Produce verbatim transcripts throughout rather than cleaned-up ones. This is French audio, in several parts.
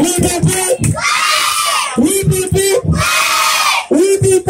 Oui, bébé. Oui, bébé. Oui, bébé.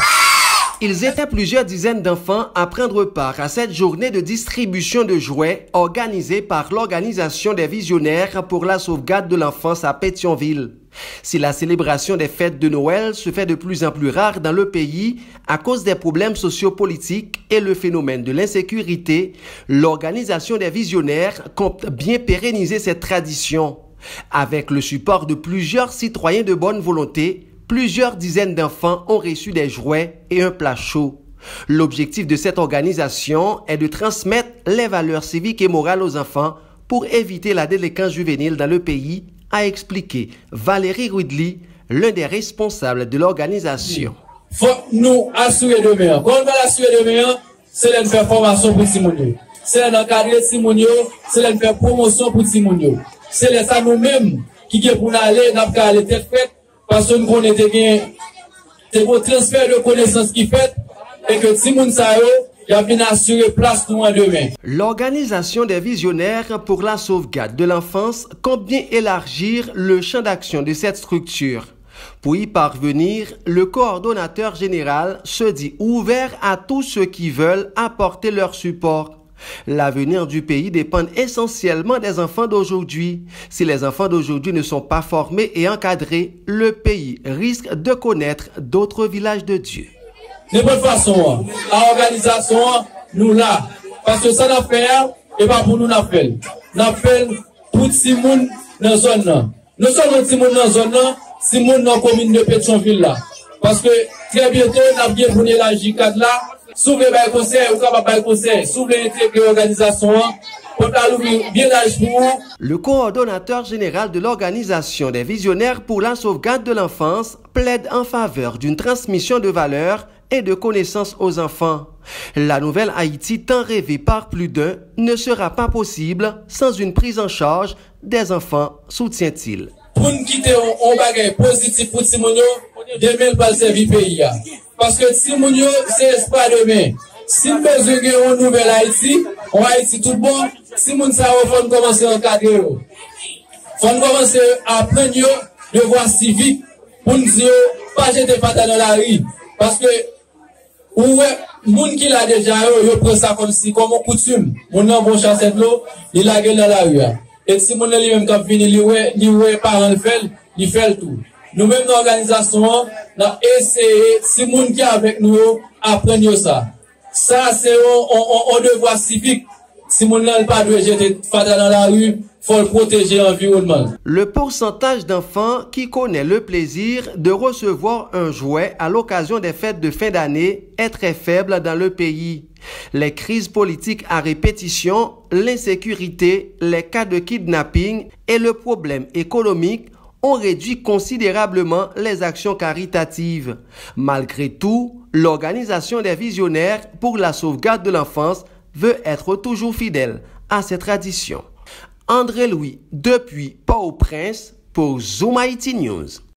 Ils étaient plusieurs dizaines d'enfants à prendre part à cette journée de distribution de jouets organisée par l'Organisation des Visionnaires pour la sauvegarde de l'enfance à Pétionville. Si la célébration des fêtes de Noël se fait de plus en plus rare dans le pays à cause des problèmes sociopolitiques et le phénomène de l'insécurité, l'Organisation des Visionnaires compte bien pérenniser cette tradition. Avec le support de plusieurs citoyens de bonne volonté, plusieurs dizaines d'enfants ont reçu des jouets et un plat chaud. L'objectif de cette organisation est de transmettre les valeurs civiques et morales aux enfants pour éviter la délinquance juvénile dans le pays, a expliqué Valérie Ridley, l'un des responsables de l'organisation. Il faut nous assurer demain. Quand on va assurer demain, c'est une faire formation pour Simonio. C'est un encadrer Simonio, c'est une faire promotion pour Simonio. C'est ça nous-mêmes qui est pour aller dans le aller tête faite parce que nous connaissons bien des transfert de connaissances qui fait et que Simon Sao il a bien assuré place nous en demain. L'Organisation des Visionnaires pour la sauvegarde de l'enfance compte bien élargir le champ d'action de cette structure. Pour y parvenir, le coordonnateur général se dit ouvert à tous ceux qui veulent apporter leur support. L'avenir du pays dépend essentiellement des enfants d'aujourd'hui. Si les enfants d'aujourd'hui ne sont pas formés et encadrés, le pays risque de connaître d'autres villages de Dieu. De bonne façon, l'organisation, nous là, parce que ça n'a fait, et pas pour nous n'a fait. N'a fait pour Simon dans la zone. Nous sommes Simon dans la zone, Simon dans la commune de Pétionville là. Parce que très bientôt, nous avons bien pour la J quatre là. Souvent, le conseil, ou capable de conseil, souvent, intégrer l'organisation, bien l'âge pour. Le coordonnateur général de l'Organisation des Visionnaires pour la sauvegarde de l'enfance plaide en faveur d'une transmission de valeurs et de connaissances aux enfants. La nouvelle Haïti tant rêvée par plus d'un ne sera pas possible sans une prise en charge des enfants, soutient-il. Pour nous quitter un bagage positif pour Simonio, demain va servir le pays. Parce que Simonio, c'est espoir demain. Si nous besoin une nouvelle Haïti, on Haïti tout bon, si nous savons commencer à encadrer. Il faut commencer à prendre le devoir civique pour nous dire, pas jeter patate dans la rue. Parce que, ou moun qui l'a déjà, yo prend ça comme si, comme on coutume. Moun nan bon chasser de l'eau, il la gueule dans la rue. Et si moun li même quand vini, li ouais, li ouais, parents le fait, il fait tout. Nous-mêmes, l'organisation, nous avons essayé, si moun qui est avec nous, apprendre ça. Ça, c'est un devoir civique. Si moun n'a pas de jeter fatal dans la rue, faut protéger l'environnement. Le pourcentage d'enfants qui connaît le plaisir de recevoir un jouet à l'occasion des fêtes de fin d'année est très faible dans le pays. Les crises politiques à répétition, l'insécurité, les cas de kidnapping et le problème économique ont réduit considérablement les actions caritatives. Malgré tout, l'Organisation des Visionnaires pour la sauvegarde de l'enfance veut être toujours fidèle à ses traditions. André Louis, depuis Port-au-Prince, pour Zoom Haïti News.